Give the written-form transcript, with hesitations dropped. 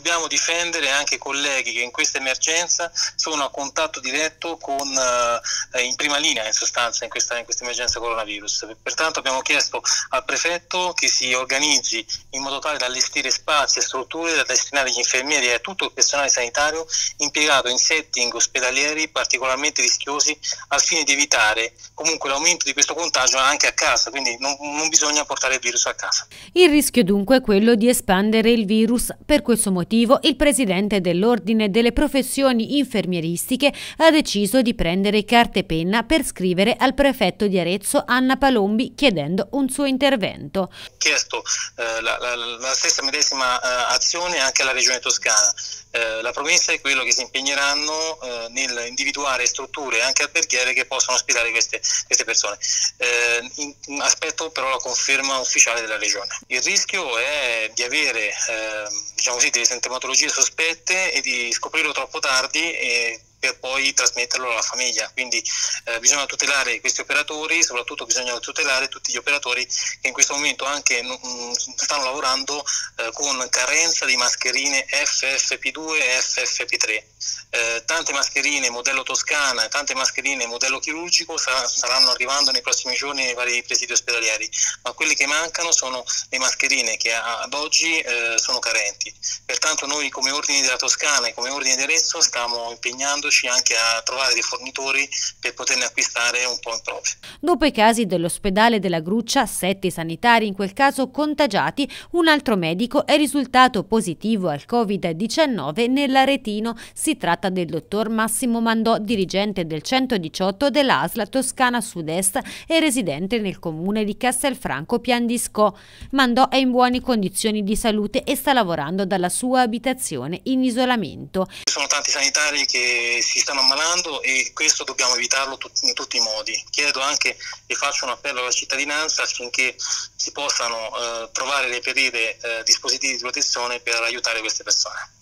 dobbiamo difendere anche i colleghi che in questa emergenza sono a contatto diretto con in prima linea in sostanza in questa emergenza coronavirus. Pertanto abbiamo chiesto al prefetto che si organizzi in modo tale da allestire spazi e strutture da destinare agli infermieri e a tutto il personale sanitario impiegato in setting ospedalieri particolarmente rischiosi al fine di evitare comunque l'aumento di questo contagio anche a casa, quindi non bisogna portare il virus a casa. Il rischio dunque è quello di espandere il virus. Per questo motivo il presidente dell'Ordine delle Professioni Infermieristiche ha deciso di prendere carta e penna per scrivere al prefetto di Arezzo Anna Palombi chiedendo un suo intervento. Ho chiesto la stessa medesima azione anche alla Regione Toscana. La promessa è quello che si impegneranno nel individuare strutture anche alberghiere che possano ospitare queste persone. Aspetto però la conferma ufficiale della Regione. Il rischio è di avere diciamo così, delle sintomatologie sospette e di scoprirlo troppo tardi per poi trasmetterlo alla famiglia, quindi bisogna tutelare questi operatori, soprattutto bisogna tutelare tutti gli operatori che in questo momento anche stanno lavorando con carenza di mascherine FFP2 e FFP3. Tante mascherine modello Toscana e tante mascherine modello chirurgico saranno arrivando nei prossimi giorni nei vari presidi ospedalieri, ma quelli che mancano sono le mascherine che ad oggi sono carenti. Pertanto noi come Ordine della Toscana e come Ordine di Arezzo stiamo impegnandoci anche a trovare dei fornitori per poterne acquistare un po' in proprio. Dopo i casi dell'ospedale della Gruccia, 7 sanitari in quel caso contagiati, un altro medico è risultato positivo al Covid-19 nell'Aretino. Si tratta del dottor Massimo Mandò, dirigente del 118 dell'ASL Toscana Sud-Est e residente nel comune di Castelfranco Piandisco. Mandò è in buone condizioni di salute e sta lavorando dalla sua abitazione in isolamento. Ci sono tanti sanitari che si stanno ammalando e questo dobbiamo evitarlo in tutti i modi. Chiedo anche e faccio un appello alla cittadinanza affinché si possano trovare e reperire dispositivi di protezione per aiutare queste persone.